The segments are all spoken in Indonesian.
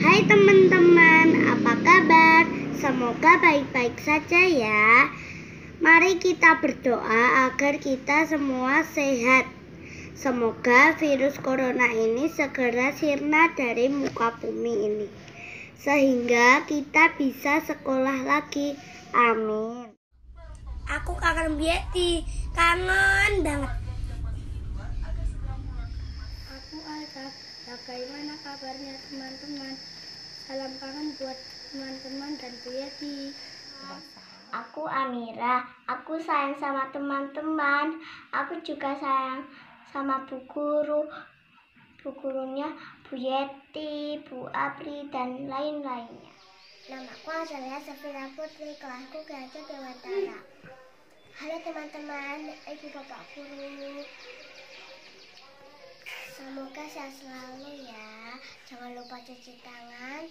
Hai teman-teman, apa kabar? Semoga baik-baik saja ya. Mari kita berdoa agar kita semua sehat. Semoga virus corona ini segera sirna dari muka bumi ini, sehingga kita bisa sekolah lagi. Amin. Aku kangen Bieti, kangen banget. Aku Alta, bagaimana kabarnya teman-teman? Salam kangen buat teman-teman dan Bu Yeti. Aku Amira, aku sayang sama teman-teman. Aku juga sayang sama Bu Guru. Bu gurunya Bu Yeti, Bu Apri, dan lain-lainnya. Namaku Azalea Safira Putri, kelasku Gajah Dewantara. Halo teman-teman, Ibu Bapak Guru. Semoga sehat selalu ya. Jangan lupa cuci tangan.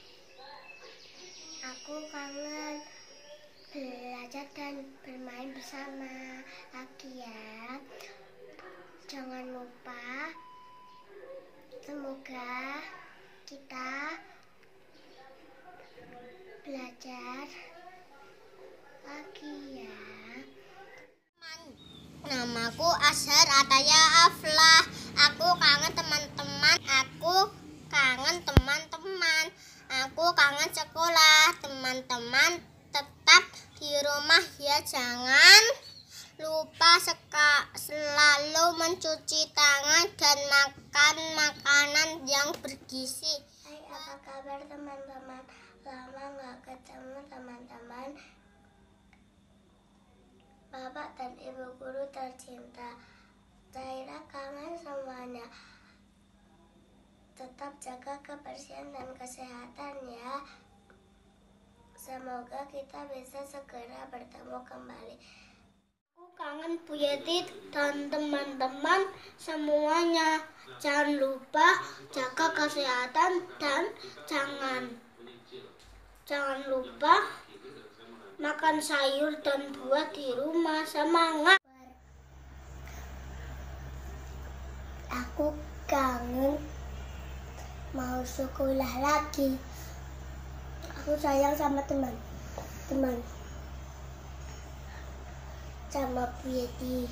Aku kangen belajar dan bermain bersama lagi ya. Jangan lupa. Semoga kita belajar lagi ya. Namaku Azhar Ataya Aflah. Aku kangen teman-teman. Aku kangen teman-teman. Aku kangen sekolah. Teman-teman tetap di rumah ya. Jangan lupa selalu mencuci tangan dan makan makanan yang bergizi. Hai, apa kabar teman-teman? Lama nggak ketemu teman-teman. Bapak dan Ibu Guru tercinta, Zaira kangen semuanya. Tetap jaga kebersihan dan kesehatan ya. Semoga kita bisa segera bertemu kembali. Aku kangen Bu Yeti dan teman-teman semuanya. Jangan lupa jaga kesehatan dan jangan lupa makan sayur dan buah di rumah. Semangat. Aku kangen mau sekolah lagi. Aku sayang sama teman sama Bu Yeti.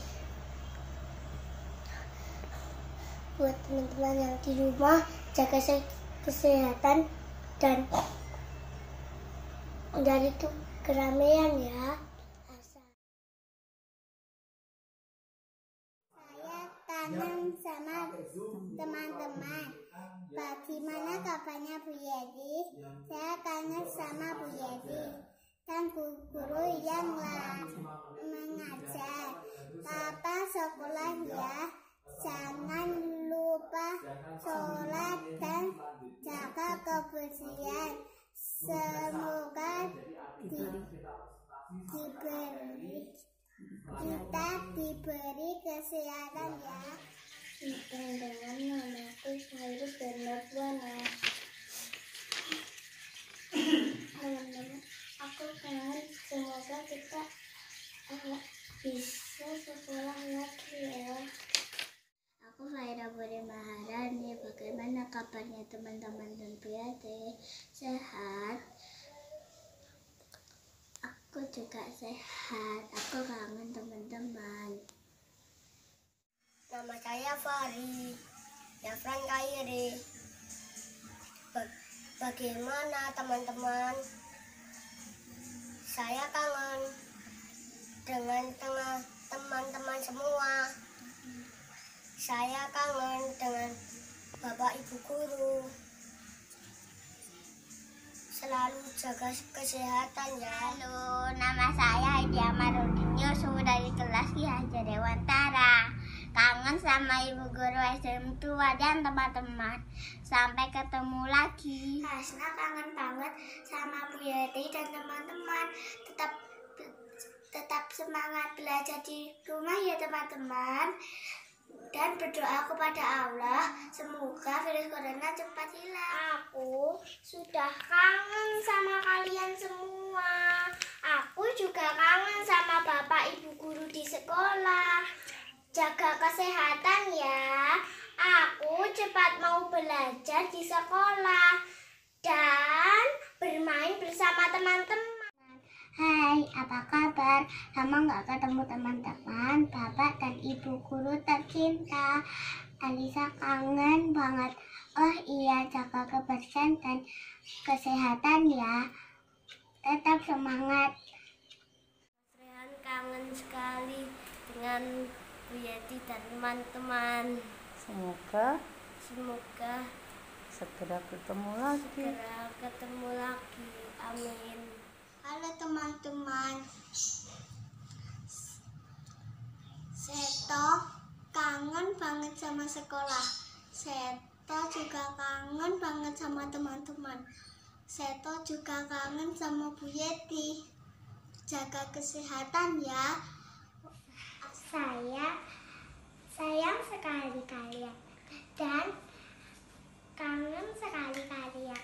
Buat teman-teman yang di rumah, jaga kesehatan dan dari itu keramaian ya. Saya kangen sama teman-teman. Bagaimana kabarnya Bu Yeti? Saya kangen sama Bu Yeti dan guru yang mengajar. Papa sekolah ya. Jangan lupa sholat dan jaga kebersihan. Semoga kita diberi kesehatan ya. Dengan namaku Khairul Bernarwana. Teman-teman, aku kangen. Semoga kita bisa sekolah lagi ya. Aku Faira Budi Maharani. Bagaimana kabarnya teman-teman dan Bu Yeti? Sehat? Aku juga sehat. Aku kangen teman-teman. Nama saya Fahri Yafran Kairi. Bagaimana teman-teman? Saya kangen dengan teman-teman semua. Saya kangen dengan Bapak Ibu Guru. Selalu jaga kesehatan ya. Halo, nama saya Heidi Amarudin Yusuf dari kelas Ki Hajar Dewantara. Kangen sama Ibu Guru SM tua dan teman-teman. Sampai ketemu lagi. Hasna kangen banget sama Bu Yeti dan teman-teman. Tetap semangat belajar di rumah ya teman-teman. Dan berdoa kepada Allah, semoga virus corona cepat hilang. Aku sudah kangen sama kalian semua. Aku juga kangen sama Bapak Ibu Guru di sekolah. Jaga kesehatan ya. Aku cepat mau belajar di sekolah. apa kabar? Lama nggak ketemu teman-teman, bapak dan ibu guru tercinta. Alisa kangen banget. Oh iya, jaga kebersihan dan kesehatan ya. Tetap semangat. Rehan kangen sekali dengan Bu Yeti dan teman-teman. Semoga Semoga segera ketemu lagi. Amin. Halo teman-teman, Seto kangen banget sama sekolah. Seto juga kangen banget sama teman-teman. Seto juga kangen sama Bu Yeti. Jaga kesehatan ya. Saya sayang sekali kalian dan kangen sekali kalian.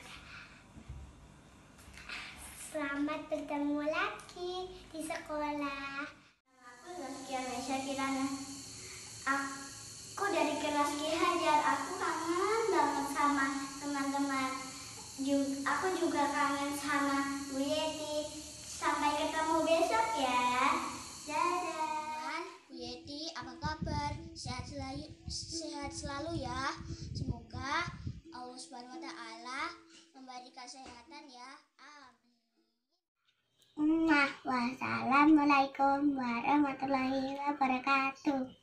Selamat bertemu lagi di sekolah. Aku Zaskia Nesya Kirana. Aku dari kelas Ki Hajar. Aku kangen banget sama teman-teman. Aku juga kangen sama Bu Yeti. Sampai ketemu besok ya. Dadah. Bu Yeti, apa kabar? Sehat selalu ya. Semoga Allah Subhanahu wa taala memberi kesehatan ya. Amin. Wassalamualaikum warahmatullahi wabarakatuh.